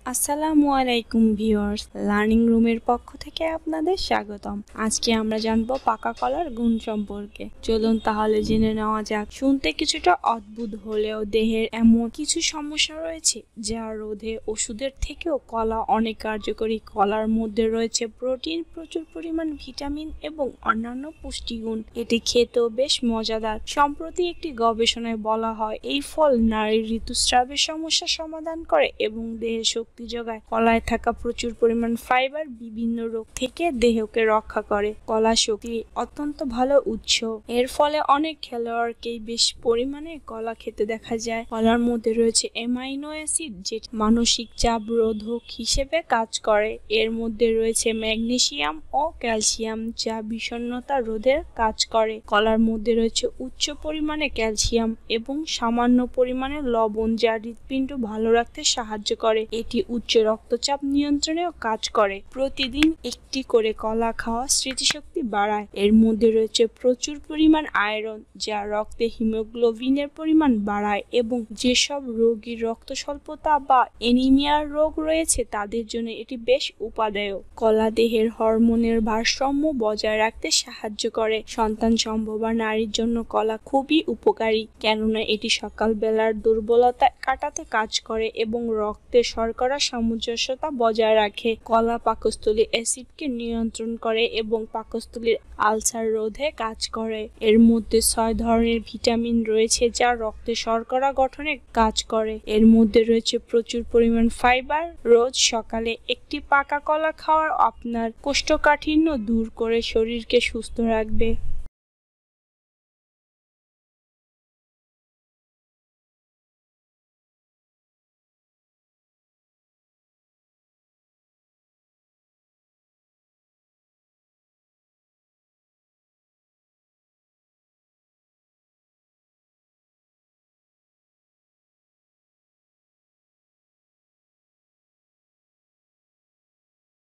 আসসালামু আলাইকুম viewers, learning রুমের পক্ষ থেকে আপনাদের স্বাগতম। আজকে আমরা জানবো পাকা কলার গুণ সম্পর্কে। চলুন তাহলে জেনে নেওয়া যাক। শুনতে কিছুটা অদ্ভুত হলেও দেহের এমন কিছু সমস্যা রয়েছে যা রোধে ওষুধের থেকেও কলা অনেক কার্যকরী। কলার মধ্যে রয়েছে প্রোটিন, প্রচুর পরিমাণ ভিটামিন এবং অন্যান্য পুষ্টিগুণ। এটি খেতেও বেশ মজাদার। সম্প্রতি একটি গবেষণায় বলা হয় এই ফল নারীর ঋতুস্রাবের সমস্যা সমাধান করে এবং দেহের শক্তি যোগায়। কলায় থাকা প্রচুর পরিমাণ ফাইবার বিভিন্ন রোগ থেকে দেহকে রক্ষা করে। কলা শক্তি অত্যন্ত ভালো উৎস। এর ফলে অনেক খেলোয়াড়কেই বেশ পরিমাণে কলা খেতে দেখা যায়। কলার মধ্যে রয়েছে অ্যামাইনো অ্যাসিড, যেটা মানসিক চাপ রোধক হিসেবে কাজ করে। এর মধ্যে রয়েছে ম্যাগনেসিয়াম ও ক্যালসিয়াম, যা বিষণ্ণতা রোধের কাজ করে। কলার মধ্যে রয়েছে উচ্চ পরিমাণে ক্যালসিয়াম এবং সামান্য পরিমাণে লবণ, যা হৃৎপিণ্ড ভালো রাখতে সাহায্য করে। এটি উচ্চ রক্তচাপ নিয়ন্ত্রণেও কাজ করে। প্রতিদিন একটি করে কলা খাওয়া স্মৃতিশক্তি বাড়ায়। এর মধ্যে রয়েছে প্রচুর পরিমাণ আয়রন, যা রক্তে হিমোগ্লোবিনের পরিমাণ বাড়ায় এবং যেসব রোগীর রক্ত স্বল্পতা বা অ্যানিমিয়ার রোগ রয়েছে তাদের জন্য এটি বেশ উপাদেয়। কলা দেহের হরমোনের ভারসাম্য বজায় রাখতে সাহায্য করে। সন্তান সম্ভবা নারীর জন্য কলা খুবই উপকারী, কেননা এটি সকালবেলার দুর্বলতা কাটাতে কাজ করে এবং রক্তে শর্করা সামঞ্জস্যতা বজায় রাখে। কলা পাকস্থলী অ্যাসিডকে নিয়ন্ত্রণ করে এবং পাকস্থলীর আলসার রোধে কাজ করে। এর মধ্যে 6 ধরনের ভিটামিন রয়েছে যা রক্তে শর্করা গঠনে কাজ করে। এর মধ্যে রয়েছে প্রচুর পরিমাণ ফাইবার। রোজ সকালে একটি পাকা কলা খাওয়া আপনার কোষ্ঠকাঠিন্য দূর করে শরীরকে সুস্থ রাখবে।